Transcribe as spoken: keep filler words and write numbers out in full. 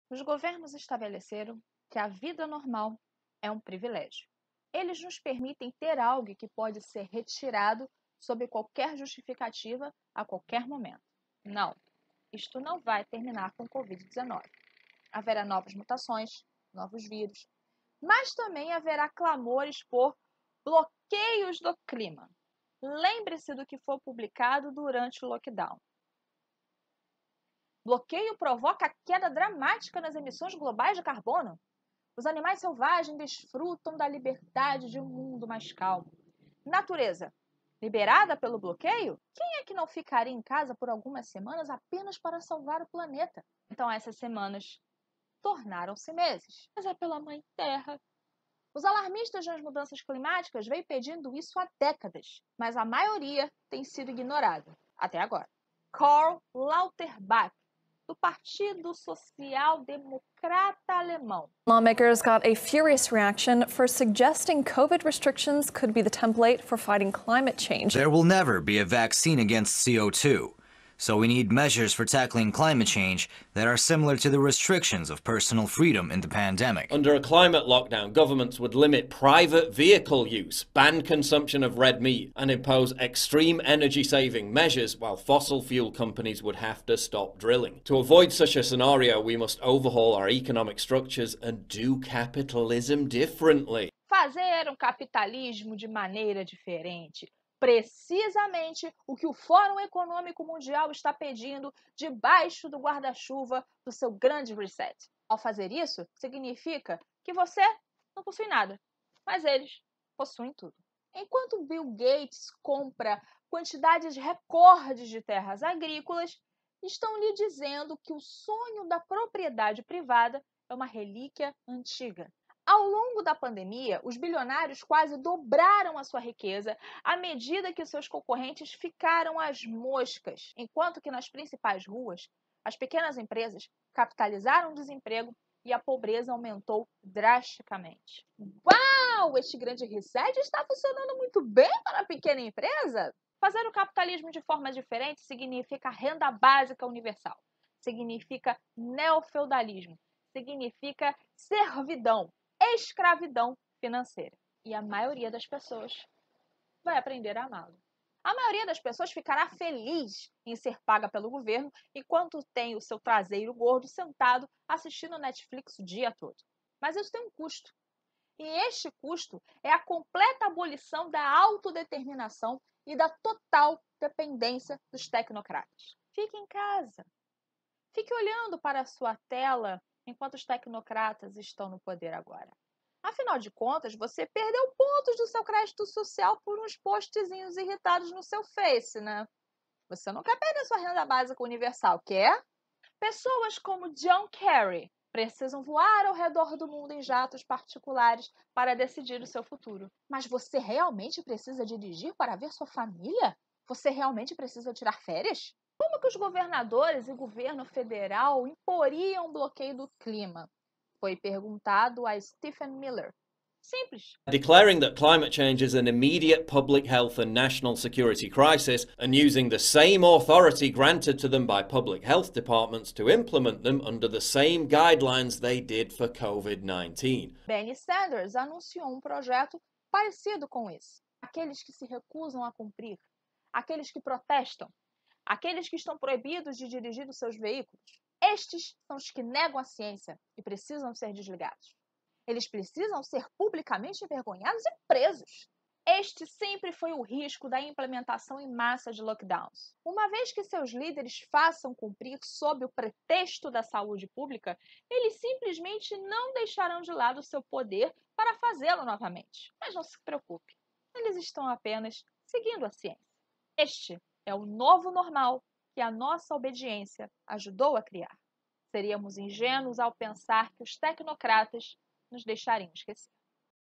Os governos estabeleceram que a vida normal é um privilégio. Eles nos permitem ter algo que pode ser retirado sob qualquer justificativa a qualquer momento. Não, isto não vai terminar com o covid dezenove. Haverá novas mutações, novos vírus, mas também haverá clamores por bloqueios do clima. Lembre-se do que foi publicado durante o lockdown. Bloqueio provoca queda dramática nas emissões globais de carbono. Os animais selvagens desfrutam da liberdade de um mundo mais calmo. Natureza, liberada pelo bloqueio? Quem é que não ficaria em casa por algumas semanas apenas para salvar o planeta? Então essas semanas tornaram-se meses. Mas é pela Mãe Terra. Os alarmistas das mudanças climáticas vêm pedindo isso há décadas, mas a maioria tem sido ignorada, até agora. Karl Lauterbach, do Partido Social Democrata Alemão. Lawmakers got a furious reaction for suggesting COVID restrictions could be the template for fighting climate change. There will never be a vaccine against C O two, so we need measures for tackling climate change that are similar to the restrictions of personal freedom in the pandemic. Under a climate lockdown, governments would limit private vehicle use, ban consumption of red meat, and impose extreme energy-saving measures, while fossil fuel companies would have to stop drilling. To avoid such a scenario, we must overhaul our economic structures and do capitalism differently. Fazer um capitalismo de maneira diferente. Precisamente o que o Fórum Econômico Mundial está pedindo debaixo do guarda-chuva do seu grande reset. Ao fazer isso, significa que você não possui nada, mas eles possuem tudo. Enquanto Bill Gates compra quantidades recordes de terras agrícolas, estão lhe dizendo que o sonho da propriedade privada é uma relíquia antiga. Ao longo da pandemia, os bilionários quase dobraram a sua riqueza à medida que seus concorrentes ficaram às moscas, enquanto que nas principais ruas, as pequenas empresas capitalizaram o desemprego e a pobreza aumentou drasticamente. Uau! Este grande reset está funcionando muito bem para a pequena empresa? Fazer o capitalismo de forma diferente significa renda básica universal, significa neofeudalismo, significa servidão, escravidão financeira. E a maioria das pessoas vai aprender a amá-lo. A maioria das pessoas ficará feliz em ser paga pelo governo enquanto tem o seu traseiro gordo sentado assistindo Netflix o dia todo. Mas isso tem um custo. E este custo é a completa abolição da autodeterminação e da total dependência dos tecnocratas. Fique em casa. Fique olhando para a sua tela enquanto os tecnocratas estão no poder agora. Afinal de contas, você perdeu pontos do seu crédito social por uns postzinhos irritados no seu Face, né? Você não quer perder sua renda básica universal, quer? Pessoas como John Kerry precisam voar ao redor do mundo em jatos particulares para decidir o seu futuro. Mas você realmente precisa dirigir para ver sua família? Você realmente precisa tirar férias? Como que os governadores e governo federal imporiam um bloqueio do clima? Foi perguntado a Stephen Miller. Simples. Declaring that climate change is an immediate public health and national security crisis and using the same authority granted to them by public health departments to implement them under the same guidelines they did for COVID nineteen. Bernie Sanders anunciou um projeto parecido com esse. Aqueles que se recusam a cumprir, aqueles que protestam, aqueles que estão proibidos de dirigir os seus veículos. Estes são os que negam a ciência e precisam ser desligados. Eles precisam ser publicamente envergonhados e presos. Este sempre foi o risco da implementação em massa de lockdowns. Uma vez que seus líderes façam cumprir sob o pretexto da saúde pública, eles simplesmente não deixarão de lado o seu poder para fazê-lo novamente. Mas não se preocupe, eles estão apenas seguindo a ciência. Este é o novo normal que a nossa obediência ajudou a criar. Seríamos ingênuos ao pensar que os tecnocratas nos deixariam esquecer.